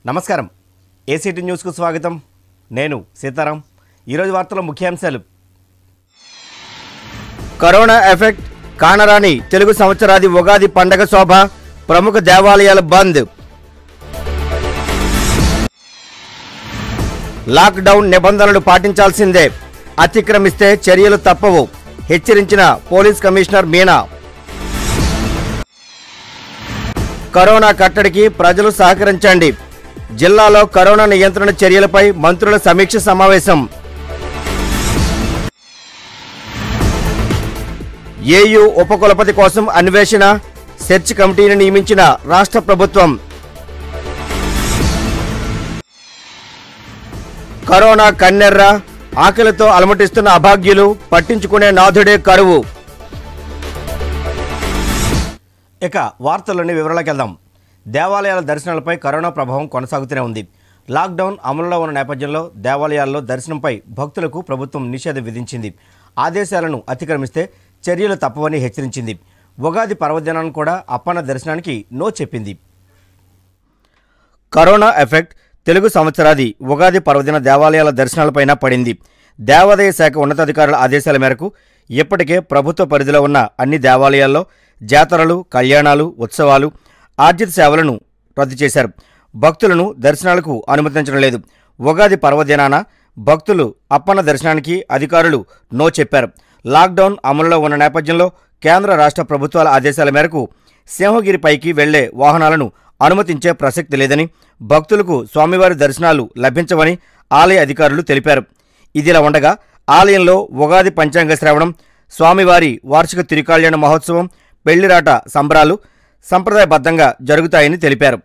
నమస్కారం ACT news కు స్వాగతం నేను సీతారాం ఈరోజు వార్తల ముఖ్యాంశాలు కరోనా ఎఫెక్ట్ కానరాని తెలుగు సంవత్సరాది ఉగాది పండగ శోభ ప్రముఖ దేవాలయాల బంద్ లాక్ డౌన్ నిబంధనలు పాటించాల్సిందే అతిక్రమిస్తే చర్యలు తప్పవు హెచ్చరించిన పోలీస్ కమిషనర్ మీనా కరోనా కట్టడికి ప్రజలు సహకరించండి జిల్లాలో కరోనా నియంత్రణ చర్యలపై మంత్రుల సమీక్ష సమావేశం ఏయూ ఉపకులపతి కోసం అన్వేషణ సెర్చ్ కమిటీని నియమించిన రాష్ట్ర ప్రభుత్వం కరోనా కన్నెర్ర ఆకలితో అలమటిస్తున్న అభాగ్యులు పట్టించుకునే నాథుడే కరువు ఇక వార్తల్లోని వివరాలకు వెళ్దాం దేవాలయాల దర్శనాలపై కరోనా ప్రభావం కొనసాగుతూనే ఉంది లాక్డౌన్ అమలులో ఉన్న నేపథ్యంలో దేవాలయాల్లో దర్శనంపై భక్తులకు ప్రభుత్వం నిషేధం విధించింది ఆదేశాలను అతిక్రమిస్తే చర్యలు తప్పవని హెచ్చరించింది ఉగాది పర్వదినాన్ని కూడా అప్పన్న దర్శనానికి నో చెప్పింది కరోనా ఎఫెక్ట్ తెలుగు సంవత్సరాది ఉగాది పర్వదిన దేవాలయాల దర్శనాలపైన పడింది దేవాదాయ శాఖ ఉన్నతాధికారుల ఆదేశాల మేరకు ఇప్పటికే ప్రభుత్వ పరిధిలో ఉన్న అన్ని దేవాలయాల్లో జాతరలు కళ్యాణాలు ఉత్సవాలు ఆర్జిత సేవలను రద్దు చేశారు భక్తులను దర్శనాలకు అనుమతించడం లేదు ఉగాది పర్వదినాన భక్తులు అప్పన్న దర్శనానికి అధికారులు నో చెప్పారు లాక్డౌన్ అమలులో ఉన్న నేపథ్యంలో కేంద్ర రాష్ట్ర ప్రభుత్వాల ఆదేశాల మేరకు సింహగిరిపైకి వెళ్లే వాహనాలను అనుమతించే ప్రసక్తి లేదని భక్తులకు స్వామివారి దర్శనాలు లభించవని ఆలయ అధికారులు తెలిపారు ఇదిలా ఉండగా ఆలయంలో ఉగాది పంచాంగ శ్రవణం స్వామివారి వార్షిక తిరుకళ్యాణ మహోత్సవం పెళ్లిరాట సంబరాలు సంప్రదాయబద్ధంగా జరుగుతాయని తెలిపారు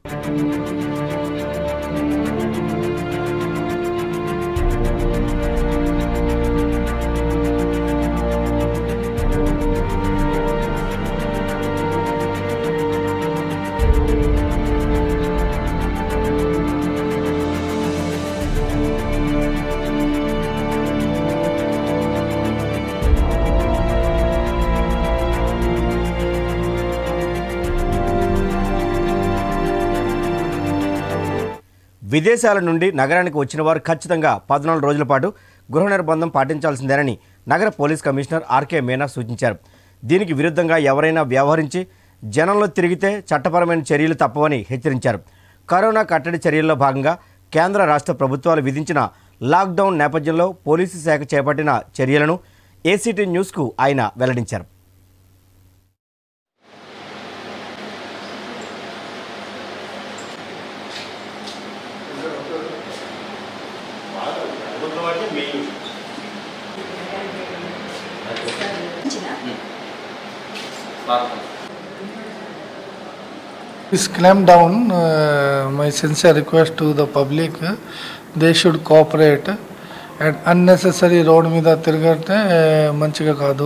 విదేశాల నుండి నగరానికి వచ్చిన వారు ఖచ్చితంగా 14 రోజుల పాటు గృహ నిర్బంధం పాటించాల్సిందేనని నగర పోలీస్ కమిషనర్ ఆర్కే మీనా సూచించారు దీనికి విరుద్ధంగా ఎవరైనా వ్యవహరించి జనంలో తిరిగితే చట్టపరమైన చర్యలు తప్పవని హెచ్చరించారు కరోనా కట్టడి చర్యల్లో భాగంగా కేంద్ర రాష్ట్ర ప్రభుత్వాలు విధించిన లాక్డౌన్ నేపథ్యంలో పోలీసు శాఖ చేపట్టిన చర్యలను ఏసీటీ న్యూస్కు ఆయన వెల్లడించారు This clamp down, my sincere request to the public, they should cooperate and unnecessary road మీద తిరగతే మంచిగా కాదు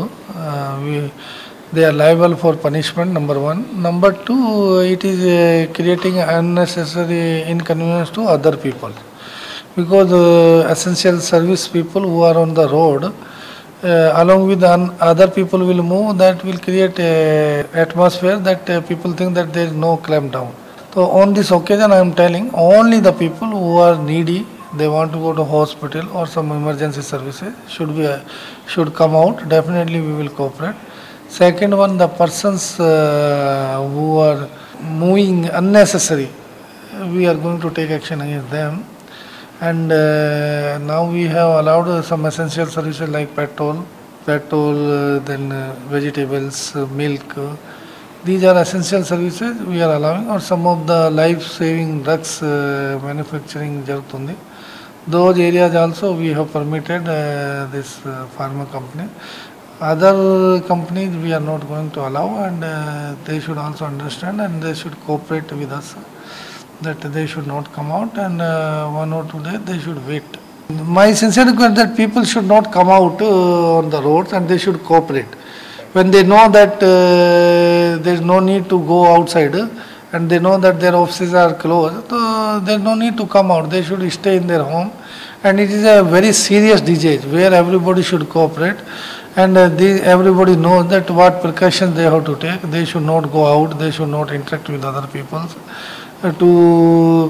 they are liable for punishment number 1 number 2 it is creating unnecessary inconvenience to other people because essential service people who are on the road along with other people will move that will create a atmosphere that people think that there is no clamp down. So on this occasion I am telling only the people who are needy, they want to go to hospital or some emergency services should come out. Definitely we will cooperate. Second one, the persons who are moving unnecessary, we are going to take action against them. And now we have allowed some essential services like petrol, then vegetables, milk. These are essential services we are allowing, or some of the life-saving drugs manufacturing jarugutundi. Those areas also we have permitted this pharma company. Other companies we are not going to allow, and they should also understand and they should cooperate with us. That they should not come out and 1 or 2 days they should wait. My sincere request that people should not come out on the roads and they should cooperate. When they know that there is no need to go outside and they know that their offices are closed, so there is no need to come out. They should stay in their home, and it is a very serious disease where everybody should cooperate. And everybody knows that what precautions they have to take. They should not go out, they should not interact with other people. To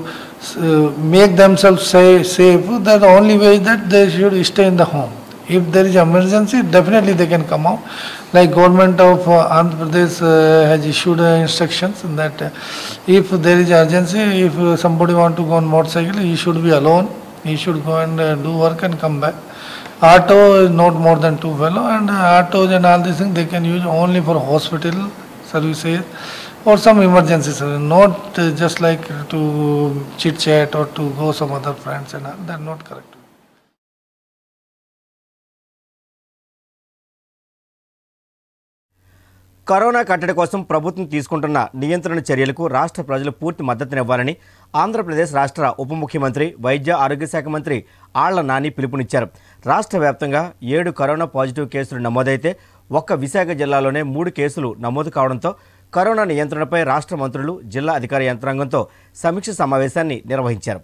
make themselves safe, that the only way is that they should stay in the home. If there is emergency, definitely they can come out. Like government of Andhra Pradesh has issued instructions that if there is urgency, if somebody want to go on motorcycle, he should be alone. He should go and do work and come back. Auto is not more than 2 fellow, and autos and all these things they can use only for hospital services or some emergencies, not just like to chit chat or to go some other friends and all. That's not correct. Corona కట్టడి కోసం ప్రభుత్వం తీసుకుంటున్న నియంత్రణ చర్యలకు రాష్ట్ర ప్రజలు పూర్తి మద్దతునివ్వాలని ఆంధ్రప్రదేశ్ రాష్ట్ర ఉప ముఖ్యమంత్రి వైద్య ఆరోగ్య శాఖ మంత్రి ఆళ్ల నాని పిలుపునిచ్చారు. రాష్ట్ర వ్యాప్తంగా 7 కరోనా పాజిటివ్ కేసులు నమోదైతే ఒక్క విశాఖ జిల్లాలోనే 3 కేసులు నమోదు కావడంతో కరోనా నియంత్రణపై రాష్ట్ర మంత్రులు జిల్లా అధికార యంత్రాంగంతో సమీక్ష సమావేశాన్ని నిర్వహించారు.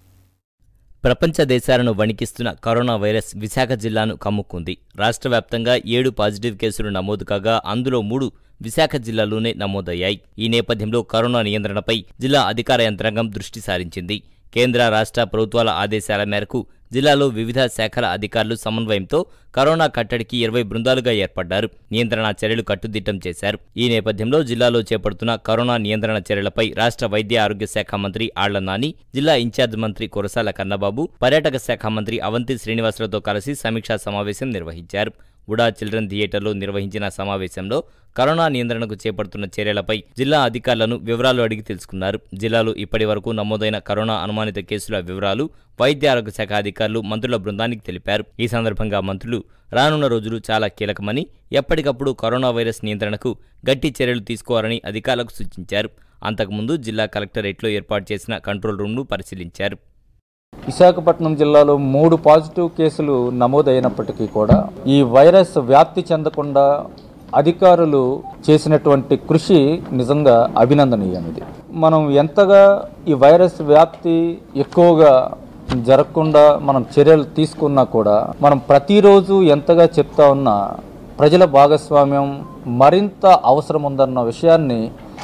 ప్రపంచ దేశాలను వణికిస్తున్న కరోనా వైరస్ విశాఖ జిల్లాను కమ్ముకుంది. రాష్ట్ర వ్యాప్తంగా 7 పాజిటివ్ కేసులు నమోదు కాగా అందులో 3 విశాఖ జిల్లాలోనే నమోదయ్యాయి. ఈ నేపథ్యంలో కరోనా నియంత్రణపై జిల్లా అధికార యంత్రాంగం దృష్టి సారించింది. కేంద్ర రాష్ట్ర ప్రభుత్వాల ఆదేశాల మేరకు జిల్లాలో వివిధ శాఖల అధికారులు సమన్వయంతో కరోనా కట్టడికి 20 బృందాలుగా ఏర్పడ్డారు. నియంత్రణ చర్యలు కట్టుదిట్టం చేశారు. ఈ నేపథ్యంలో జిల్లాలో చేపడుతున్న కరోనా నియంత్రణ చర్యలపై రాష్ట్ర వైద్య ఆరోగ్య శాఖ మంత్రి ఆళ్ల నాని, జిల్లా ఇన్ఛార్జ్ మంత్రి కురసాల కన్నబాబు, పర్యాటక శాఖ మంత్రి అవంతి శ్రీనివాసరావుతో కలిసి సమీక్షా సమావేశం నిర్వహించారు. ఉడా చిల్డ్రన్ థియేటర్లో నిర్వహించిన సమావేశంలో కరోనా నియంత్రణకు చేపడుతున్న చర్యలపై జిల్లా అధికారులను వివరాలు అడిగి తెలుసుకున్నారు. జిల్లాలో ఇప్పటి వరకు నమోదైన కరోనా అనుమానిత కేసుల వివరాలు వైద్య ఆరోగ్య శాఖ అధికారులు మంత్రుల బృందానికి తెలిపారు. ఈ సందర్భంగా మంత్రులు రానున్న రోజులు చాలా కీలకమని, ఎప్పటికప్పుడు కరోనా వైరస్ నియంత్రణకు గట్టి చర్యలు తీసుకోవాలని అధికారులకు సూచించారు. అంతకుముందు జిల్లా కలెక్టరేట్లో ఏర్పాటు చేసిన కంట్రోల్ రూమ్ను పరిశీలించారు. విశాఖపట్నం జిల్లాలో 3 పాజిటివ్ కేసులు నమోదైనప్పటికీ కూడా ఈ వైరస్ వ్యాప్తి చెందకుండా అధికారులు చేసినటువంటి కృషి నిజంగా అభినందనీయమైనది. మనం ఎంతగా ఈ వైరస్ వ్యాప్తి ఎక్కువగా జరగకుండా మనం చర్యలు తీసుకున్నా కూడా మనం ప్రతిరోజు ఎంతగా చెప్తా ఉన్నా ప్రజల భాగస్వామ్యం మరింత అవసరం ఉందన్న విషయాన్ని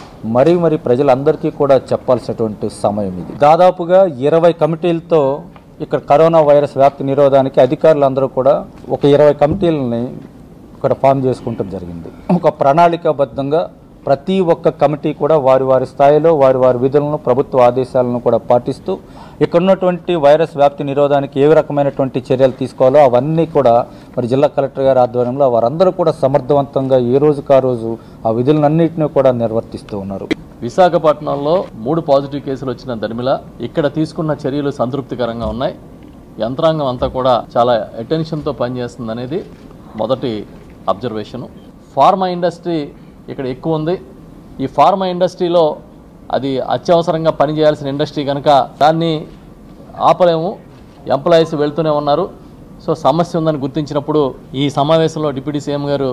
మరి ప్రజలందరికీ కూడా చెప్పాల్సినటువంటి సమయం ఇది. దాదాపుగా 20 కమిటీలతో ఇక్కడ కరోనా వైరస్ వ్యాప్తి నిరోధానికి అధికారులందరూ కూడా ఒక 20 కమిటీలని ఇక్కడ ఫామ్ చేసుకుంటం జరిగింది. ఒక ప్రణాళికాబద్ధంగా ప్రతి ఒక్క కమిటీ కూడా వారి స్థాయిలో వారి విధులను, ప్రభుత్వ ఆదేశాలను కూడా పాటిస్తూ ఇక్కడ ఉన్నటువంటి వైరస్ వ్యాప్తి నిరోధానికి ఏ రకమైనటువంటి చర్యలు తీసుకోవాలో అవన్నీ కూడా మరి జిల్లా కలెక్టర్ గారి ఆధ్వర్యంలో వారందరూ కూడా సమర్థవంతంగా ఏ రోజుకు ఆ రోజు ఆ విధులన్నింటినీ కూడా నిర్వర్తిస్తూ ఉన్నారు. విశాఖపట్నంలో 3 పాజిటివ్ కేసులు వచ్చిన దరిమిల ఇక్కడ తీసుకున్న చర్యలు సంతృప్తికరంగా ఉన్నాయి. యంత్రాంగం అంతా కూడా చాలా అటెన్షన్తో పనిచేస్తుంది అనేది మొదటి అబ్జర్వేషను. ఫార్మా ఇండస్ట్రీ ఇక్కడ ఎక్కువ ఉంది. ఈ ఫార్మా ఇండస్ట్రీలో అది అత్యవసరంగా పనిచేయాల్సిన ఇండస్ట్రీ కనుక దాన్ని ఆపలేము. ఎంప్లాయీస్ వెళ్తూనే ఉన్నారు. సో సమస్య ఉందని గుర్తించినప్పుడు ఈ సమావేశంలో డిప్యూటీ సీఎం గారు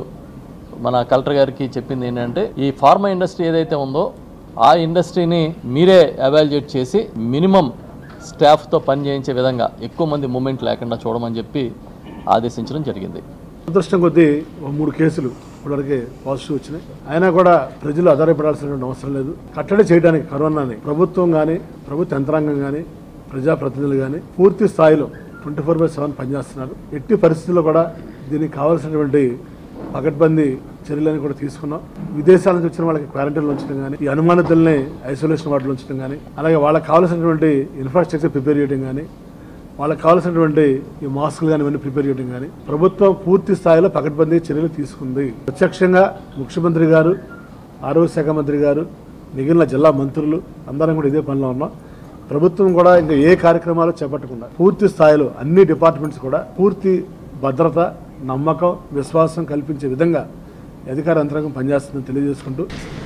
మన కలెక్టర్ గారికి చెప్పింది ఏంటంటే ఈ ఫార్మా ఇండస్ట్రీ ఏదైతే ఉందో ఆ ఇండస్ట్రీని మీరే ఎవాల్యుయేట్ చేసి మినిమం స్టాఫ్తో పనిచేయించే విధంగా ఎక్కువ మంది మూమెంట్ లేకుండా చూడమని చెప్పి ఆదేశించడం జరిగింది. అదృష్టం కొద్దీ 3 కేసులు ఇప్పటివరకే పాజిటివ్ వచ్చినాయి. అయినా కూడా ప్రజలు ఆధారపడాల్సినటువంటి అవసరం లేదు. కట్టడి చేయడానికి కరోనాని ప్రభుత్వం కానీ, ప్రభుత్వ యంత్రాంగం కానీ, ప్రజాప్రతినిధులు కానీ పూర్తి స్థాయిలో 24/7 పనిచేస్తున్నారు. ఎట్టి పరిస్థితుల్లో కూడా దీనికి కావాల్సినటువంటి పకడ్బందీ చర్యలను కూడా తీసుకున్నాం. విదేశాల నుంచి వచ్చిన వాళ్ళకి క్వారంటైన్లో ఉంచడం కానీ, ఈ అనుమానితుల్ని ఐసోలేషన్ వార్డులో ఉంచడం కానీ, అలాగే వాళ్ళకి కావాల్సినటువంటి ఇన్ఫ్రాస్ట్రక్చర్ ప్రిపేర్ చేయడం కానీ, వాళ్ళకి కావాల్సినటువంటి ఈ మాస్కులు కానీ ఇవన్నీ ప్రిపేర్ చేయడం కానీ ప్రభుత్వం పూర్తి స్థాయిలో పకడ్బందీ చర్యలు తీసుకుంది. ప్రత్యక్షంగా ముఖ్యమంత్రి గారు, ఆరోగ్య శాఖ మంత్రి గారు, మిగిలిన జిల్లా మంత్రులు అందరం కూడా ఇదే పనిలో ఉన్నాం. ప్రభుత్వం కూడా ఇంకా ఏ కార్యక్రమాలు చేపట్టకుండా పూర్తి స్థాయిలో అన్ని డిపార్ట్మెంట్స్ కూడా పూర్తి భద్రత, నమ్మకం, విశ్వాసం కల్పించే విధంగా అధికార యంత్రాంగం పనిచేస్తుందని తెలియజేసుకుంటూ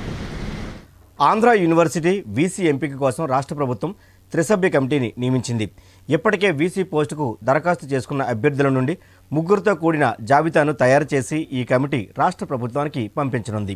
ఆంధ్ర యూనివర్సిటీ వీసీ ఎంపిక కోసం రాష్ట్ర ప్రభుత్వం త్రిసభ్య కమిటీని నియమించింది. ఇప్పటికే వీసీ పోస్టుకు దరఖాస్తు చేసుకున్న అభ్యర్థుల నుండి 3తో కూడిన జాబితాను తయారు చేసి ఈ కమిటీ రాష్ట్ర ప్రభుత్వానికి పంపించనుంది.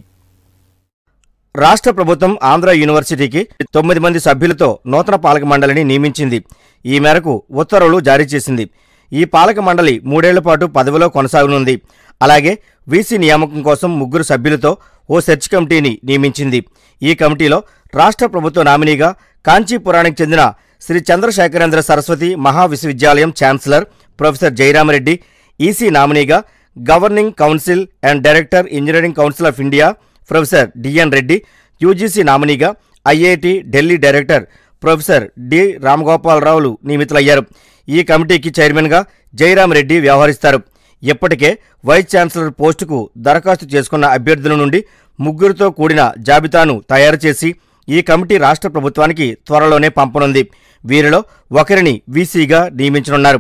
రాష్ట్ర ప్రభుత్వం ఆంధ్ర యూనివర్సిటీకి 9 మంది సభ్యులతో నూతన పాలక మండలిని నియమించింది. ఈ మేరకు ఉత్తర్వులు జారీ చేసింది. ఈ పాలక మండలి 3 ఏళ్ల పాటు పదవిలో కొనసాగనుంది. అలాగే వీసీ నియామకం కోసం 3 సభ్యులతో ఓ సెర్చ్ కమిటీని నియమించింది. ఈ కమిటీలో రాష్ట్ర ప్రభుత్వ నామినీగా కాంచీపురానికి చెందిన Shri Chandrasekharendra Saraswati మహావిశ్వవిద్యాలయం chancellor professor Jayarama Reddy EC నామినీగా governing council and director engineering council of India professor డిఎన్ Reddy, UGC నామినీగా IIT Delhi director professor D రామగోపాలరావులు నియమితులయ్యారు. ఈ కమిటీకి చైర్మన్గా జయరామరెడ్డి వ్యవహరిస్తారు. ఇప్పటికే వైస్ ఛాన్సలర్ పోస్టుకు దరఖాస్తు చేసుకున్న అభ్యర్థుల నుండి 3 కూడిన జాబితాను తయారు చేసి ఈ కమిటీ రాష్ట్ర ప్రభుత్వానికి త్వరలోనే పంపనుంది. వీరిలో ఒకరిని వీసీగా నియమించనున్నారు.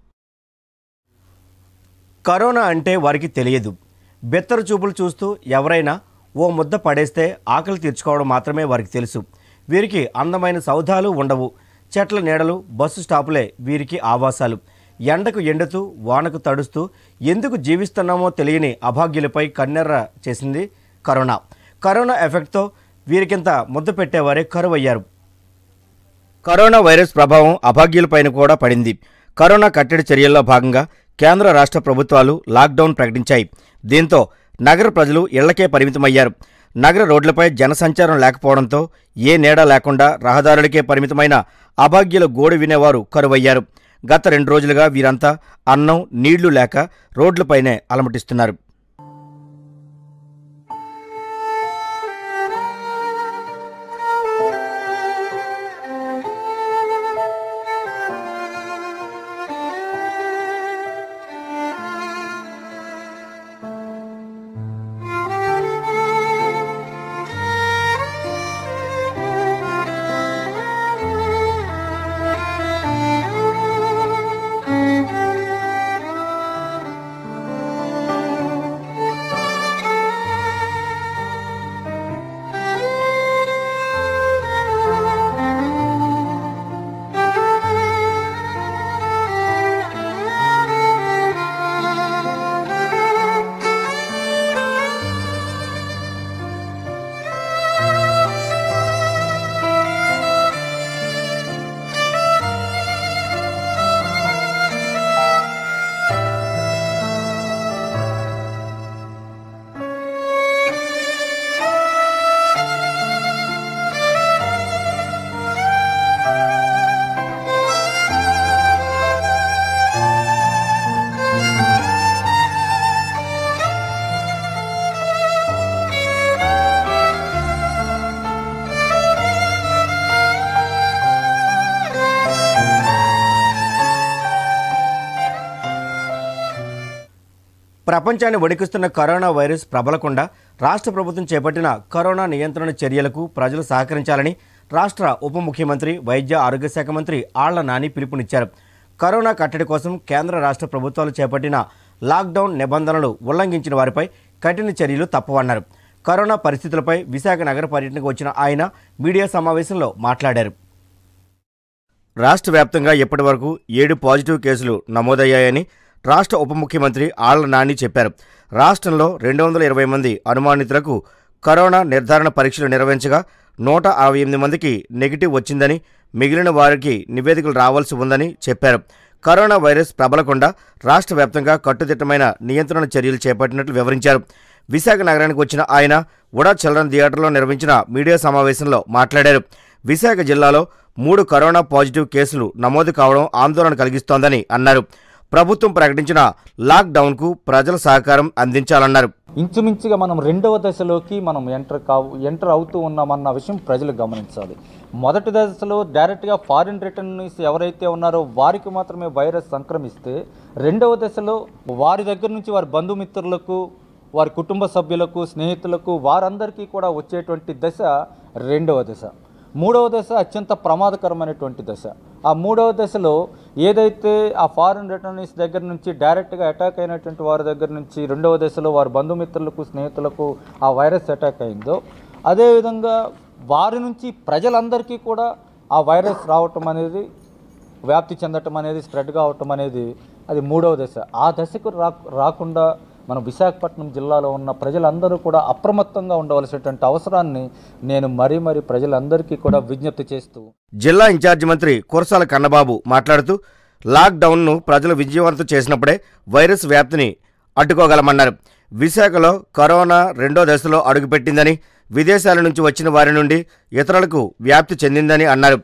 కరోనా అంటే వారికి తెలియదు. బెత్తరు చూపులు చూస్తూ ఎవరైనా ఓ ముద్ద పడేస్తే ఆకలి తీర్చుకోవడం మాత్రమే వారికి తెలుసు. వీరికి అందమైన సౌధాలు ఉండవు. చెట్ల నీడలు, బస్సు స్టాపులే వీరికి ఆవాసాలు. ఎండకు ఎండుతూ వానకు తడుస్తూ ఎందుకు జీవిస్తున్నామో తెలియని అభాగ్యులపై కన్నెర్ర చేసింది కరోనా. కరోనా ఎఫెక్ట్తో వీరికింత ముద్ద పెట్టేవారే కరువయ్యారు. కరోనా వైరస్ ప్రభావం అభాగ్యులపైన కూడా పడింది. కరోనా కట్టడి చర్యల్లో భాగంగా కేంద్ర రాష్ట్ర ప్రభుత్వాలు లాక్డౌన్ ప్రకటించాయి. దీంతో నగర ప్రజలు ఇళ్లకే పరిమితమయ్యారు. నగర రోడ్లపై జనసంచారం లేకపోవడంతో ఏ నీడ లేకుండా రహదారులకే పరిమితమైన అభాగ్యుల గోడు వినేవారు కరువయ్యారు. గత 2 రోజులుగా వీరంతా అన్నం, నీళ్లు లేక రోడ్లపైనే అలమటిస్తున్నారు. ప్రపంచాన్ని వణికిస్తున్న కరోనా వైరస్ ప్రబలకుండా రాష్ట్ర ప్రభుత్వం చేపట్టిన కరోనా నియంత్రణ చర్యలకు ప్రజలు సహకరించాలని రాష్ట్ర ఉప ముఖ్యమంత్రి వైద్య ఆరోగ్య శాఖ మంత్రి ఆళ్ల నాని పిలుపునిచ్చారు. కరోనా కట్టడి కోసం కేంద్ర రాష్ట్ర ప్రభుత్వాలు చేపట్టిన లాక్డౌన్ నిబంధనలు ఉల్లంఘించిన వారిపై కఠిన చర్యలు తప్పవన్నారు. కరోనా పరిస్థితులపై విశాఖ నగర పర్యటనకు వచ్చిన ఆయన మీడియా సమావేశంలో మాట్లాడారు. రాష్ట్ర వ్యాప్తంగా ఇప్పటివరకు 7 పాజిటివ్ కేసులు నమోదయ్యాయని రాష్ట్ర ఉప ముఖ్యమంత్రి ఆళ్ల నాని చెప్పారు. రాష్ట్రంలో 220 మంది అనుమానితులకు కరోనా నిర్ధారణ పరీక్షలు నిర్వహించగా 168 మందికి నెగిటివ్ వచ్చిందని, మిగిలిన వారికి నివేదికలు రావాల్సి ఉందని చెప్పారు. కరోనా వైరస్ ప్రబలకుండా రాష్ట్ర వ్యాప్తంగా కట్టుదిట్టమైన నియంత్రణ చర్యలు చేపట్టినట్లు వివరించారు. విశాఖ నగరానికి వచ్చిన ఆయన ఉడా చిల్డ్రన్ థియేటర్లో నిర్వహించిన మీడియా సమావేశంలో మాట్లాడారు. విశాఖ జిల్లాలో 3 కరోనా పాజిటివ్ కేసులు నమోదు కావడం ఆందోళన కలిగిస్తోందని అన్నారు. ప్రభుత్వం ప్రకటించిన లాక్డౌన్కు ప్రజల సహకారం అందించాలన్నారు. ఇంచుమించుగా మనం 2వ దశలోకి మనం ఎంటర్ అవుతూ ఉన్నామన్న విషయం ప్రజలు గమనించాలి. మొదటి దశలో డైరెక్ట్గా ఫారిన్ రిటర్నీస్ ఎవరైతే ఉన్నారో వారికి మాత్రమే వైరస్ సంక్రమిస్తే, 2వ దశలో వారి దగ్గర నుంచి వారి బంధుమిత్రులకు, వారి కుటుంబ సభ్యులకు, స్నేహితులకు వారందరికీ కూడా వచ్చేటువంటి దశ 2వ దశ. 3వ దశ అత్యంత ప్రమాదకరమైనటువంటి దశ. ఆ 3వ దశలో ఏదైతే ఆ ఫారిన్ రిటర్నీస్ దగ్గర నుంచి డైరెక్ట్గా అటాక్ అయినటువంటి వారి దగ్గర నుంచి 2వ దశలో వారి బంధుమిత్రులకు, స్నేహితులకు ఆ వైరస్ అటాక్ అయిందో, అదేవిధంగా వారి నుంచి ప్రజలందరికీ కూడా ఆ వైరస్ రావటం అనేది, వ్యాప్తి చెందటం అనేది, స్ప్రెడ్ కావటం అనేది అది 3వ దశ. ఆ దశకు రాకుండా మన విశాఖపట్నం జిల్లాలో ఉన్న ప్రజలందరూ కూడా అప్రమత్తంగా ఉండవలసినటువంటి అవసరాన్ని నేను మరీ ప్రజలందరికీ కూడా విజ్ఞప్తి చేస్తూ, జిల్లా ఇన్ఛార్జి మంత్రి కురసాల కన్నబాబు మాట్లాడుతూ లాక్డౌన్ను ప్రజలు విజయవంతం చేసినప్పుడే వైరస్ వ్యాప్తిని అడ్డుకోగలమన్నారు. విశాఖలో కరోనా 2వ దశలో అడుగుపెట్టిందని, విదేశాల నుంచి వచ్చిన వారి నుండి ఇతరులకు వ్యాప్తి చెందిందని అన్నారు.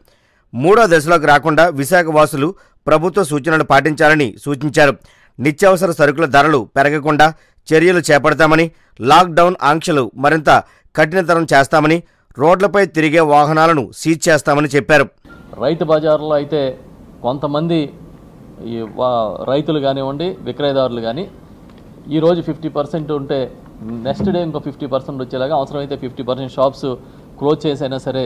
మూడో దశలోకి రాకుండా విశాఖ వాసులు ప్రభుత్వ సూచనలు పాటించాలని సూచించారు. నిత్యావసర సరుకుల ధరలు పెరగకుండా చర్యలు చేపడతామని, లాక్డౌన్ ఆంక్షలు మరింత కఠినతరం చేస్తామని, రోడ్లపై తిరిగే వాహనాలను సీజ్ చేస్తామని చెప్పారు. రైతు బజార్లో అయితే కొంతమంది ఈ రైతులు కానివ్వండి, విక్రయదారులు కానీ ఈరోజు 50% ఉంటే నెక్స్ట్ డే ఇంకో 50% వచ్చేలాగా, అవసరమైతే 50% షాప్స్ క్లోజ్ చేసైనా సరే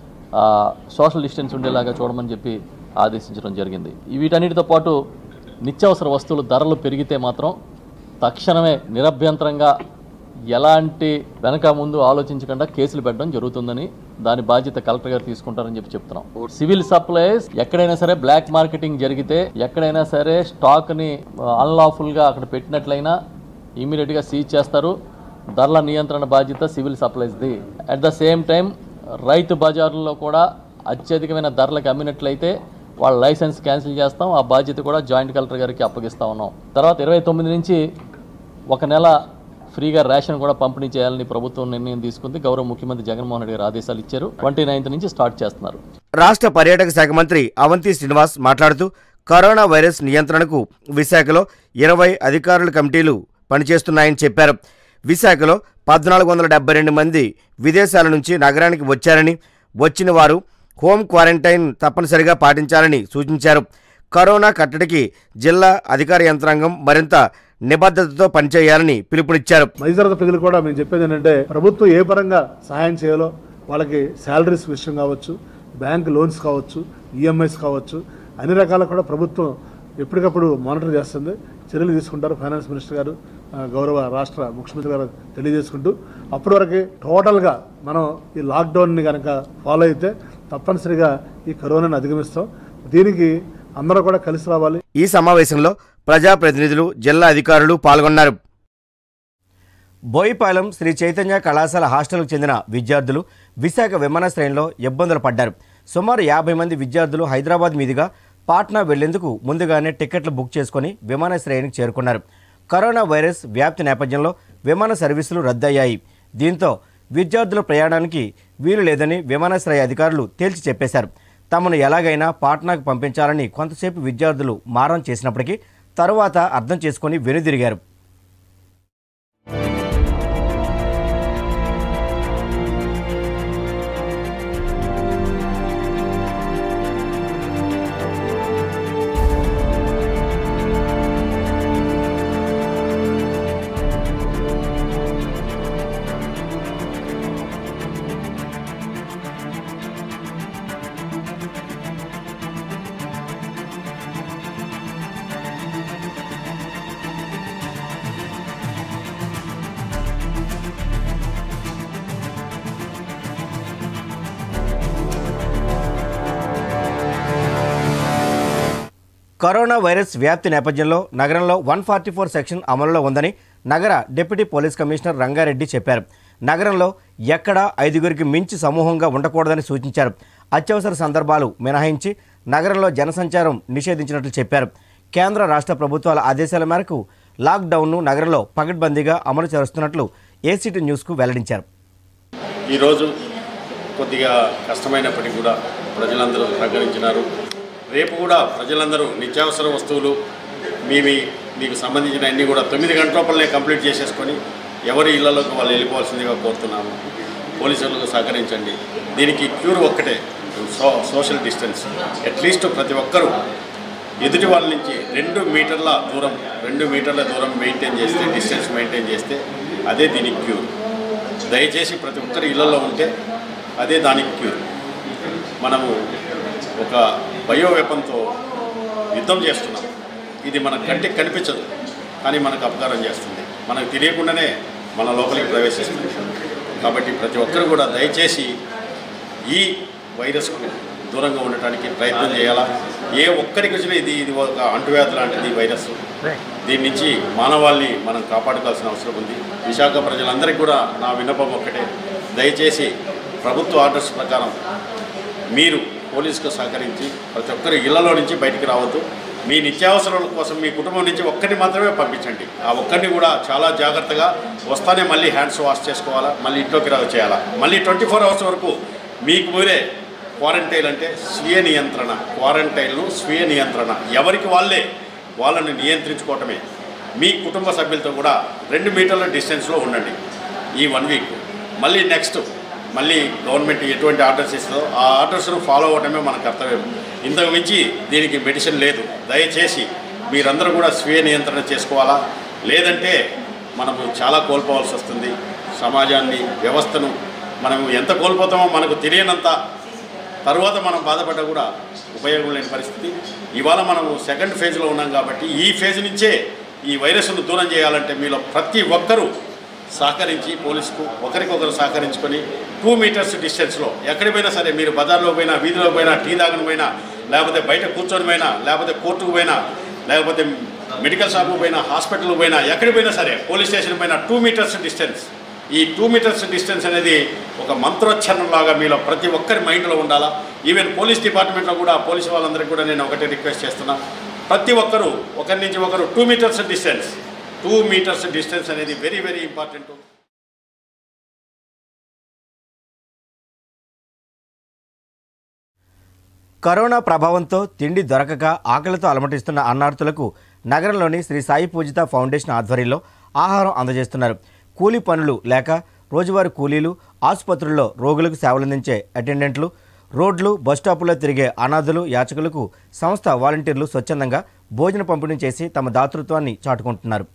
సోషల్ డిస్టెన్స్ ఉండేలాగా చూడమని చెప్పి ఆదేశించడం జరిగింది. వీటన్నిటితో పాటు నిత్యావసర వస్తువుల ధరలు పెరిగితే మాత్రం తక్షణమే నిరభ్యంతరంగా ఎలాంటి వెనక ముందు ఆలోచించకుండా కేసులు పెట్టడం జరుగుతుందని, దాని బాధ్యత కలెక్టర్ గారు తీసుకుంటారని చెప్పి చెప్తున్నాం. సివిల్ సప్లైస్ ఎక్కడైనా సరే బ్లాక్ మార్కెటింగ్ జరిగితే, ఎక్కడైనా సరే స్టాక్ని అన్లాఫుల్గా అక్కడ పెట్టినట్లయినా ఇమీడియట్గా సీజ్ చేస్తారు. ధరల నియంత్రణ బాధ్యత సివిల్ సప్లైస్ది. అట్ ద సేమ్ టైం రైతు బజార్లలో కూడా అత్యధికమైన ధరలకు అమ్మినట్లయితే వాళ్ళ లైసెన్స్ క్యాన్సిల్ చేస్తాం. ఆ బాధ్యత కూడా జాయింట్ కలెక్టర్ గారికి అప్పగిస్తూ ఉన్నాం. తర్వాత 29 నుంచి ఒక నెల ఫ్రీగా రేషన్ కూడా పంపిణీ చేయాలని ప్రభుత్వం నిర్ణయం తీసుకుంది. గౌరవ ముఖ్యమంత్రి జగన్మోహన్ రెడ్డి గారు ఆదేశాలు ఇచ్చారు. 29 నుంచి స్టార్ట్ చేస్తున్నారు. రాష్ట్ర పర్యాటక శాఖ మంత్రి అవంతి శ్రీనివాస్ మాట్లాడుతూ కరోనా వైరస్ నియంత్రణకు విశాఖలో 20 అధికారుల కమిటీలు పనిచేస్తున్నాయని చెప్పారు. విశాఖలో 1472 మంది విదేశాల నుంచి నగరానికి వచ్చారని, వచ్చిన వారు హోమ్ క్వారంటైన్ తప్పనిసరిగా పాటించాలని సూచించారు. కరోనా కట్టడికి జిల్లా అధికార యంత్రాంగం మరింత నిబద్ధతతో పనిచేయాలని పిలుపునిచ్చారు. మధ్యతరగతి ప్రజలు కూడా మేము చెప్పేది ఏంటంటే, ప్రభుత్వం ఏ పరంగా సహాయం చేయాలో వాళ్ళకి శాలరీస్ విషయం కావచ్చు, బ్యాంక్ లోన్స్ కావచ్చు, ఈఎంఐస్ కావచ్చు, అన్ని రకాల కూడా ప్రభుత్వం ఎప్పటికప్పుడు మానిటర్ చేస్తుంది, చర్యలు తీసుకుంటారు. ఫైనాన్స్ మినిస్టర్ గారు, గౌరవ రాష్ట్ర ముఖ్యమంత్రి గారు తెలియజేసుకుంటూ, అప్పటి వరకు టోటల్గా మనం ఈ లాక్డౌన్ని కనుక ఫాలో అయితే తప్పనిసరిగా ఈ కరోనాను అధిగమిస్తాం. దీనికి అందరూ కూడా కలిసి రావాలి. ఈ సమావేశంలో ప్రజాప్రతినిధులు, జిల్లా అధికారులు పాల్గొన్నారు. బోయిపాలెం శ్రీ చైతన్య కళాశాల హాస్టల్కు చెందిన విద్యార్థులు విశాఖ విమానాశ్రయంలో ఇబ్బందులు పడ్డారు. సుమారు 50 మంది విద్యార్థులు హైదరాబాద్ మీదుగా పాట్నా వెళ్లేందుకు ముందుగానే టికెట్లు బుక్ చేసుకుని విమానాశ్రయానికి చేరుకున్నారు. కరోనా వైరస్ వ్యాప్తి నేపథ్యంలో విమాన సర్వీసులు రద్దయ్యాయి. దీంతో విద్యార్థుల ప్రయాణానికి వీలు లేదని విమానాశ్రయ అధికారులు తేల్చి చెప్పేశారు. తమను ఎలాగైనా పాట్నాకు పంపించాలని కొంతసేపు విద్యార్థులు మారం చేసినప్పటికీ తరువాత అర్థం చేసుకుని వెనుదిరిగారు. కరోనా వైరస్ వ్యాప్తి నేపథ్యంలో నగరంలో 144 సెక్షన్ అమలులో ఉందని నగర డిప్యూటీ పోలీస్ కమిషనర్ రంగారెడ్డి చెప్పారు. నగరంలో ఎక్కడా 5గురికి మించి సమూహంగా ఉండకూడదని సూచించారు. అత్యవసర సందర్భాలు మినహాయించి నగరంలో జనసంచారం నిషేధించినట్లు చెప్పారు. కేంద్ర రాష్ట్ర ప్రభుత్వాల ఆదేశాల మేరకు లాక్డౌన్ను నగరంలో పకడ్బందీగా అమలు చేస్తున్నట్లు ఏసీటీ న్యూస్కు వెల్లడించారు. ఈరోజు కొద్దిగా కష్టమైనప్పటికీ కూడా ప్రజలందరూ సహకరించినారు. రేపు కూడా ప్రజలందరూ నిత్యావసర వస్తువులు మీకు సంబంధించిన అన్నీ కూడా 9 గంటల లోపలనే కంప్లీట్ చేసేసుకొని ఎవరి ఇళ్లలోకి వాళ్ళు వెళ్ళిపోవాల్సిందిగా కోరుతున్నాము. పోలీసులకు సహకరించండి. దీనికి క్యూర్ ఒక్కటే, సోషల్ డిస్టెన్స్. అట్లీస్ట్ ప్రతి ఒక్కరూ ఎదుటి వాళ్ళ నుంచి 2 మీటర్ల దూరం మెయింటైన్ చేస్తే, డిస్టెన్స్ మెయింటైన్ చేస్తే అదే దీనికి క్యూర్. దయచేసి ప్రతి ఒక్కరు ఇళ్లలో ఉంటే అదే దానికి క్యూర్. మనము ఒక బయో వెపన్తో యుద్ధం చేస్తున్నాం. ఇది మన కంటికి కనిపించదు, కానీ మనకు అపకారం చేస్తుంది. మనకు తెలియకుండానే మన లోపలికి ప్రవేశిస్తుంది. కాబట్టి ప్రతి ఒక్కరు కూడా దయచేసి ఈ వైరస్కు దూరంగా ఉండటానికి ప్రయత్నం చేయాలా. ఏ ఒక్కరికి వచ్చినా ఇది ఒక అంటువ్యాధి లాంటిది వైరస్. దీని నుంచి మానవాళిని మనం కాపాడుకోవాల్సిన అవసరం ఉంది. విశాఖ ప్రజలందరికీ కూడా నా విన్నపం ఒక్కటే, దయచేసి ప్రభుత్వ ఆర్డర్స్ ప్రకారం మీరు పోలీసుకు సహకరించి ప్రతి ఒక్కరు ఇళ్లలో నుంచి బయటికి రావద్దు. మీ నిత్యావసరాల కోసం మీ కుటుంబం నుంచి ఒక్కరిని మాత్రమే పంపించండి. ఆ ఒక్కరిని కూడా చాలా జాగ్రత్తగా వస్తానే మళ్ళీ హ్యాండ్స్ వాష్ చేసుకోవాలా, మళ్ళీ ఇంట్లోకి చేయాలా. మళ్ళీ 24 అవర్స్ వరకు మీకు మీరే క్వారంటైన్ అంటే స్వీయ నియంత్రణ, క్వారంటైన్ను స్వీయ నియంత్రణ, ఎవరికి వాళ్ళని నియంత్రించుకోవటమే. మీ కుటుంబ సభ్యులతో కూడా 2 మీటర్ల డిస్టెన్స్లో ఉండండి ఈ 1 వీక్. మళ్ళీ నెక్స్ట్ గవర్నమెంట్ ఎటువంటి ఆర్డర్స్ ఇస్తుందో ఆ ఆర్డర్స్ను ఫాలో అవ్వటమే మన కర్తవ్యం. ఇంతకు మించి దీనికి మెడిసిన్ లేదు. దయచేసి మీరందరూ కూడా స్వీయ నియంత్రణ చేసుకోవాలా, లేదంటే మనము చాలా కోల్పోవాల్సి వస్తుంది. సమాజాన్ని, వ్యవస్థను మనము ఎంత కోల్పోతామో మనకు తెలియనంత తర్వాత మనం బాధపడ్డా కూడా ఉపయోగం లేని పరిస్థితి. ఇవాళ మనము 2nd ఫేజ్లో ఉన్నాం కాబట్టి ఈ ఫేజ్ నుంచే ఈ వైరస్ను దూరం చేయాలంటే మీలో ప్రతి ఒక్కరూ సహకరించి, పోలీసుకు ఒకరికొకరు సహకరించుకొని 2 మీటర్స్ డిస్టెన్స్లో ఎక్కడికి పోయినా సరే, మీరు బజార్లో పోయినా, వీధిలో పోయినా, టీ తాగని పోయినా, లేకపోతే బయట కూర్చొని పోయినా, లేకపోతే కోర్టుకు పోయినా, లేకపోతే మెడికల్ షాప్కు పోయినా, హాస్పిటల్కి పోయినా, ఎక్కడికి పోయినా సరే, పోలీస్ స్టేషన్ పోయినా 2 మీటర్స్ డిస్టెన్స్. ఈ 2 మీటర్స్ డిస్టెన్స్ అనేది ఒక మంత్రోచ్చరణలాగా మీలో ప్రతి ఒక్కరి మైండ్లో ఉండాలా. ఈవెన్ పోలీస్ డిపార్ట్మెంట్లో కూడా పోలీసు వాళ్ళందరికీ కూడా నేను ఒకటే రిక్వెస్ట్ చేస్తున్నా, ప్రతి ఒక్కరూ ఒకరి నుంచి ఒకరు 2 మీటర్స్ డిస్టెన్స్. 2 మీటర్స్ డిస్టెన్స్ అనేది వెరీ వెరీ ఇంపార్టెంట్. కరోనా ప్రభావంతో తిండి దొరకక ఆకలితో అలమటిస్తున్న అన్నార్థులకు నగరంలోని శ్రీ సాయి పూజిత ఫౌండేషన్ ఆధ్వర్యంలో ఆహారం అందజేస్తున్నారు. కూలీ పనులు లేక రోజువారీ కూలీలు, ఆసుపత్రుల్లో రోగులకు సేవలందించే అటెండెంట్లు, రోడ్లు, బస్టాపుల్లో తిరిగే అనాథులు, యాచకులకు సంస్థ వాలంటీర్లు స్వచ్ఛందంగా భోజన పంపిణీ చేసి తమ దాతృత్వాన్ని చాటుకుంటున్నారు.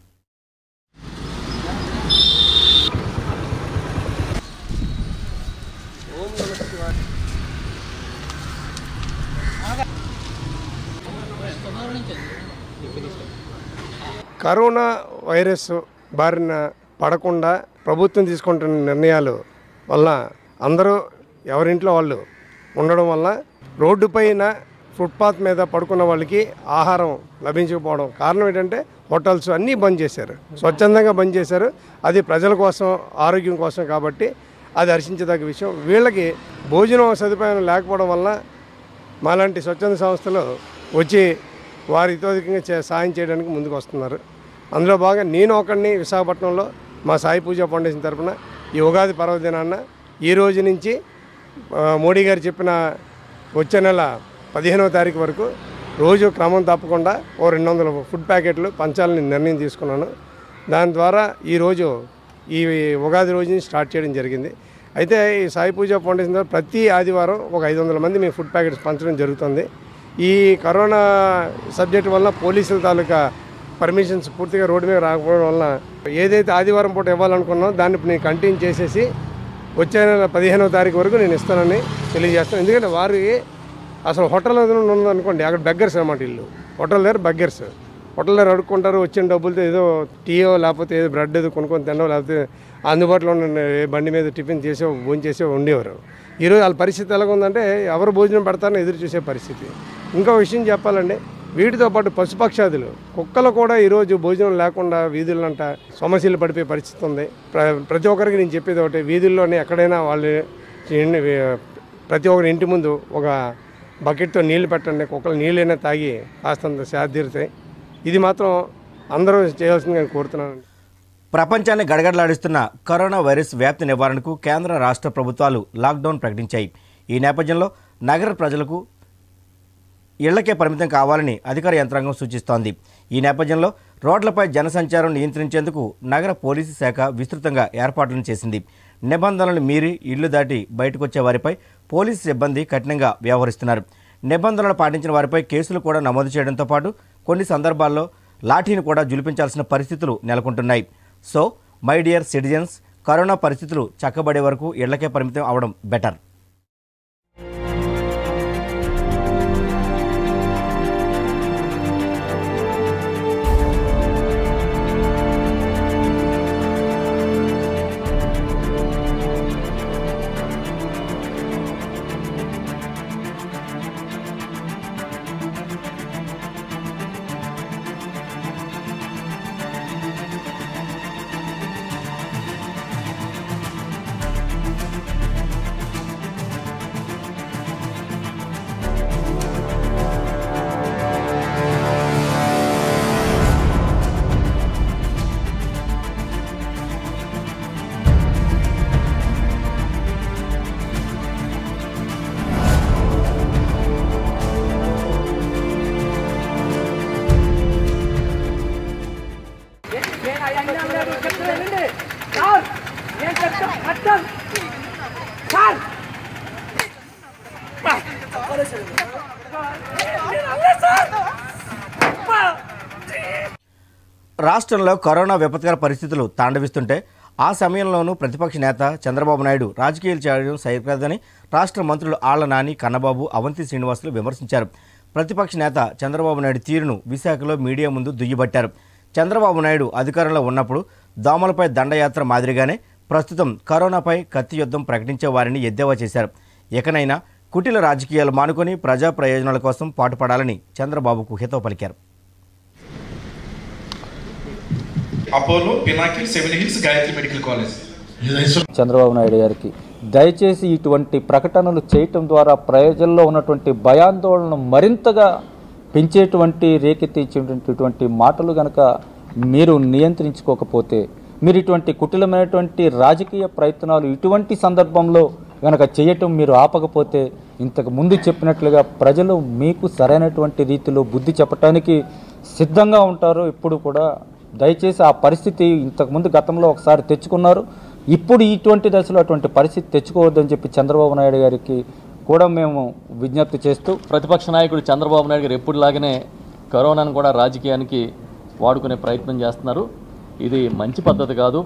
కరోనా వైరస్ బారిన పడకుండా ప్రభుత్వం తీసుకుంటున్న నిర్ణయాలు వల్ల అందరూ ఎవరింట్లో వాళ్ళు ఉండడం వల్ల రోడ్డుపైన ఫుట్పాత్ మీద పడుకున్న వాళ్ళకి ఆహారం లభించకపోవడం కారణం ఏంటంటే హోటల్స్ అన్నీ బంద్ చేశారు, స్వచ్ఛందంగా బంద్ చేశారు. అది ప్రజల కోసం, ఆరోగ్యం కోసం కాబట్టి అది హర్షించదగ్గ విషయం. వీళ్ళకి భోజనం సదుపాయం లేకపోవడం వల్ల మాలాంటి స్వచ్ఛంద సంస్థలు వచ్చి వారితో సాయం చేయడానికి ముందుకు వస్తున్నారు. అందులో భాగంగా నేను ఒకడిని విశాఖపట్నంలో మా సాయి పూజ ఫౌండేషన్ తరఫున ఈ ఉగాది పర్వదినాన్న ఈ రోజు నుంచి మోడీ గారు చెప్పిన వచ్చే నెల 15వ తారీఖు వరకు రోజు క్రమం తప్పకుండా 200 ఫుడ్ ప్యాకెట్లు పంచాలని నిర్ణయం తీసుకున్నాను. దాని ద్వారా ఈరోజు ఈ ఉగాది రోజుని స్టార్ట్ చేయడం జరిగింది. అయితే ఈ సాయి పూజ ఫౌండేషన్ ద్వారా ప్రతి ఆదివారం ఒక 500 మంది మేము ఫుడ్ ప్యాకెట్స్ పంచడం జరుగుతుంది. ఈ కరోనా సబ్జెక్ట్ వల్ల పోలీసుల తాలూకా పర్మిషన్స్ పూర్తిగా రోడ్డు మీద రాకపోవడం వల్ల ఏదైతే ఆదివారం పూట ఇవ్వాలనుకున్నామో దాన్ని నేను కంటిన్యూ చేసేసి వచ్చే నెల 15వ తారీఖు వరకు నేను ఇస్తానని తెలియజేస్తాను. ఎందుకంటే వారికి అసలు హోటల్ ఉందనుకోండి, అక్కడ బెగ్గర్స్ అన్నమాట. ఇల్లు హోటల్ దగ్గర బెగ్గర్స్, హోటల్ దగ్గర అడుక్కుంటారు. వచ్చిన డబ్బులతో ఏదో టీయో లేకపోతే ఏదో బ్రెడ్ ఏదో కొనుక్కొని తినో, లేకపోతే అందుబాటులో ఉన్న బండి మీద టిఫిన్ చేసో భోజనం చేసో ఉండేవారు. ఈరోజు వాళ్ళ పరిస్థితి ఎలాగ ఉందంటే ఎవరు భోజనం పెడతారని ఎదురు చూసే పరిస్థితి. ఇంకో విషయం చెప్పాలంటే వీటితో పాటు పశుపక్షాదులు, కుక్కలు కూడా ఈరోజు భోజనం లేకుండా వీధులంట సమస్యలు పడిపోయే పరిస్థితి ఉంది. ప్రతి ఒక్కరికి నేను చెప్పేది ఒకటి, వీధుల్లోనే ఎక్కడైనా వాళ్ళు ప్రతి ఒక్కరి ఇంటి ముందు ఒక బకెట్తో నీళ్లు పెట్టండి, కుక్కలు నీళ్ళైనా తాగి కాస్తంత శాంతి తీరుతాయి. ఇది మాత్రం అందరూ చేయాల్సిందిగా కోరుతున్నాను. ప్రపంచాన్ని గడగడలాడిస్తున్న కరోనా వైరస్ వ్యాప్తి నివారణకు కేంద్ర రాష్ట్ర ప్రభుత్వాలు లాక్డౌన్ ప్రకటించాయి. ఈ నేపథ్యంలో నగర ప్రజలకు ఇళ్లకే పరిమితం కావాలని అధికార యంత్రాంగం సూచిస్తోంది. ఈ నేపథ్యంలో రోడ్లపై జనసంచారం నియంత్రించేందుకు నగర పోలీసు శాఖ విస్తృతంగా ఏర్పాట్లను చేసింది. నిబంధనలను మీరి ఇళ్లు దాటి బయటకొచ్చే వారిపై పోలీసు సిబ్బంది కఠినంగా వ్యవహరిస్తున్నారు. నిబంధనలు పాటించిన వారిపై కేసులు కూడా నమోదు చేయడంతో పాటు కొన్ని సందర్భాల్లో లాఠీని కూడా జులిపించాల్సిన పరిస్థితులు నెలకొంటున్నాయి. So my dear citizens, corona పరిస్థితులు చక్కబడే వరకు ఇళ్లకే పరిమితం అవడం బెటర్. రాష్ట్రంలో కరోనా విపత్కర పరిస్థితులు తాండవిస్తుంటే ఆ సమయంలోనూ ప్రతిపక్ష నేత చంద్రబాబు నాయుడు రాజకీయాలు చేయడం సరికాదని రాష్ట్ర మంత్రులు ఆళ్ల నాని, కన్నబాబు, అవంతి శ్రీనివాసులు విమర్శించారు. ప్రతిపక్ష నేత చంద్రబాబు నాయుడు తీరును విశాఖలో మీడియా ముందు దుయ్యబట్టారు. చంద్రబాబు నాయుడు అధికారంలో ఉన్నప్పుడు దోమలపై దండయాత్ర మాదిరిగానే ప్రస్తుతం కరోనాపై కత్తి యుద్ధం ప్రకటించే వారిని ఎద్దేవా చేశారు. ఎకనైనా కుటిల రాజకీయాలు మానుకొని ప్రజా ప్రయోజనాల కోసం పాటుపడాలని చంద్రబాబుకు హితవు పలికారు. Apollo, Pinnacle, seven hills, Gayatri medical college. Chandrababu Naidu గారికి దయచేసి ఇటువంటి ప్రకటనలు చేయటం ద్వారా ప్రజల్లో ఉన్నటువంటి భయాందోళనను మరింతగా పెంచేటువంటి రేకెత్తించేటువంటి మాటలు గనక మీరు నియంత్రించుకోకపోతే, మీరు ఇటువంటి కుటిలమైనటువంటి రాజకీయ ప్రయత్నాలు ఇటువంటి సందర్భంలో గనక చేయటం మీరు ఆపకపోతే, ఇంతకు ముందు చెప్పినట్లుగా ప్రజలు మీకు సరైనటువంటి రీతిలో బుద్ధి చెప్పడానికి సిద్ధంగా ఉంటారు. ఇప్పుడు కూడా దయచేసి ఆ పరిస్థితి ఇంతకుముందు గతంలో ఒకసారి తెచ్చుకున్నారు, ఇప్పుడు ఇటువంటి దశలో అటువంటి పరిస్థితి తెచ్చుకోవద్దని చెప్పి చంద్రబాబు నాయుడు గారికి కూడా మేము విజ్ఞప్తి చేస్తూ, ప్రతిపక్ష నాయకుడు చంద్రబాబు నాయుడు గారు ఎప్పుడులాగానే కరోనాను కూడా రాజకీయానికి వాడుకునే ప్రయత్నం చేస్తున్నారు. ఇది మంచి పద్ధతి కాదు.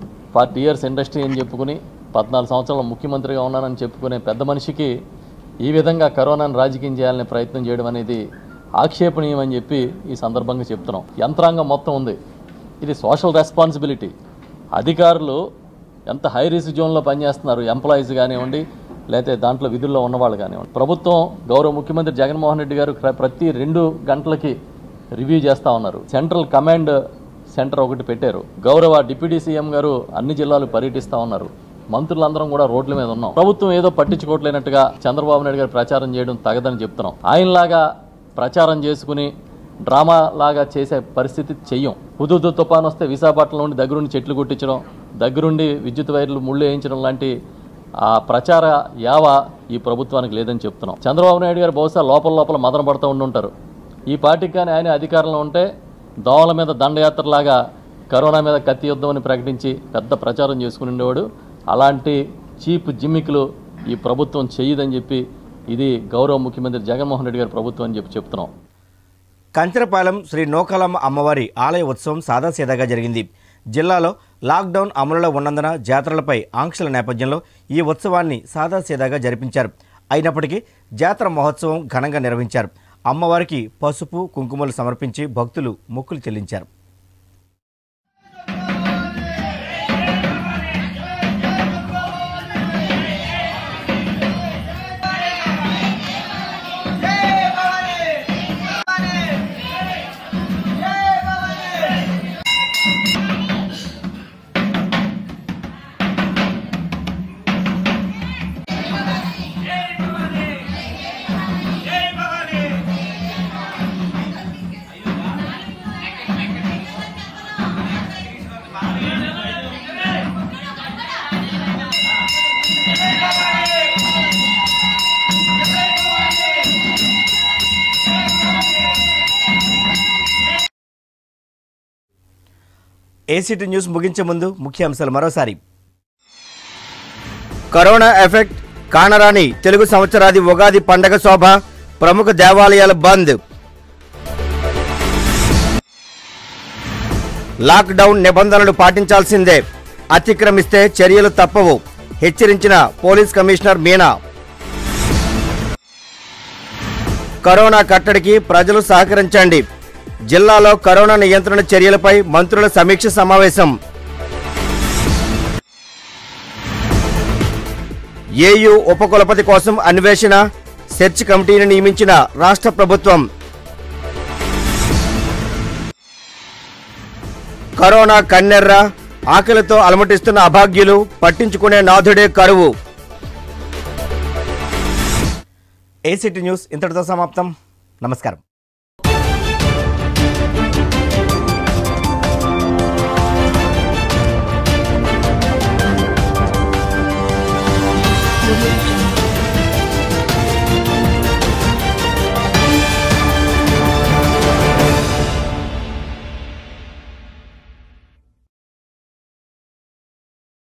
40 years ఇండస్ట్రీ అని చెప్పుకుని 14 సంవత్సరాల ముఖ్యమంత్రిగా ఉన్నానని చెప్పుకునే పెద్ద మనిషికి ఈ విధంగా కరోనాను రాజకీయం చేయాలనే ప్రయత్నం చేయడం అనేది ఆక్షేపణీయం అని చెప్పి ఈ సందర్భంగా చెప్తున్నాం. యంత్రాంగం మొత్తం ఉంది. ఇది సోషల్ రెస్పాన్సిబిలిటీ. అధికారులు ఎంత హై రిస్క్ జోన్లో పనిచేస్తున్నారు, ఎంప్లాయీస్ కానివ్వండి, లేకపోతే దాంట్లో విధుల్లో ఉన్నవాళ్ళు కానివ్వండి. ప్రభుత్వం గౌరవ ముఖ్యమంత్రి జగన్మోహన్ రెడ్డి గారు ప్రతి 2 గంటలకి రివ్యూ చేస్తూ ఉన్నారు. సెంట్రల్ కమాండ్ సెంటర్ ఒకటి పెట్టారు. గౌరవ డిప్యూటీ సీఎం గారు అన్ని జిల్లాలు పర్యటిస్తూ ఉన్నారు. మంత్రులందరం కూడా రోడ్ల మీద ఉన్నాం. ప్రభుత్వం ఏదో పట్టించుకోవట్లేనట్టుగా చంద్రబాబు నాయుడు గారు ప్రచారం చేయడం తగదని చెప్తున్నాం. ఆయనలాగా ప్రచారం చేసుకుని డ్రామా లాగా చేసే పరిస్థితి చెయ్యం. హుదూదు తుఫాను వస్తే విశాఖపట్నం నుండి దగ్గరుండి చెట్లు కొట్టించడం, దగ్గరుండి విద్యుత్ వైర్లు ముళ్ళు వేయించడం లాంటి ఆ ప్రచార యావ ఈ ప్రభుత్వానికి లేదని చెప్తున్నాం. చంద్రబాబు నాయుడు గారు బహుశా లోపల మదన పడుతూ ఉండుంటారు. ఈ పార్టీకి కానీ ఆయన అధికారంలో ఉంటే దోమల మీద దండయాత్రలాగా కరోనా మీద కత్తి యుద్ధం అని ప్రకటించి పెద్ద ప్రచారం చేసుకుని ఉండేవాడు. అలాంటి చీప్ జిమ్మికులు ఈ ప్రభుత్వం చేయదని చెప్పి, ఇది గౌరవ ముఖ్యమంత్రి జగన్మోహన్ రెడ్డి గారి ప్రభుత్వం అని చెప్పి చెప్తున్నాం. కంచరపాలెం శ్రీ నూకాలమ్మ అమ్మవారి ఆలయ ఉత్సవం సాదాసీదాగా జరిగింది. జిల్లాలో లాక్డౌన్ అమలులో ఉన్నందున జాతరలపై ఆంక్షల నేపథ్యంలో ఈ ఉత్సవాన్ని సాదాసీదాగా జరిపించారు. అయినప్పటికీ జాతర మహోత్సవం ఘనంగా నిర్వహించారు. అమ్మవారికి పసుపు, కుంకుమలు సమర్పించి భక్తులు మొక్కులు చెల్లించారు. ఏసీటీ న్యూస్ ముగించే ముందు ముఖ్యాంశాలు మరోసారి. కరోనా ఎఫెక్ట్ కానరాని తెలుగు సంవత్సరాది ఉగాది పండగ శోభ, ప్రముఖ దేవాలయాల బంద్. లాక్డౌన్ నిబంధనలు పాటించాల్సిందే, అతిక్రమిస్తే చర్యలు తప్పవు, హెచ్చరించిన పోలీస్ కమిషనర్ మీనా. కరోనా కట్టడికి ప్రజలు సహకరించండి, జిల్లాలో కరోనా నియంత్రణ చర్యలపై మంత్రుల సమీక్ష సమావేశం. ఏయూ ఉపకులపతి కోసం అన్వేషణ, సెర్చ్ కమిటీని నియమించిన రాష్ట్ర ప్రభుత్వం. కరోనా కన్నెర్ర, ఆకలితో అలమటిస్తున్న అభాగ్యులు, పట్టించుకునే నాథుడే కరువు. ఏసీటీ న్యూస్ ఇంతటితో సమాప్తం. నమస్కారం.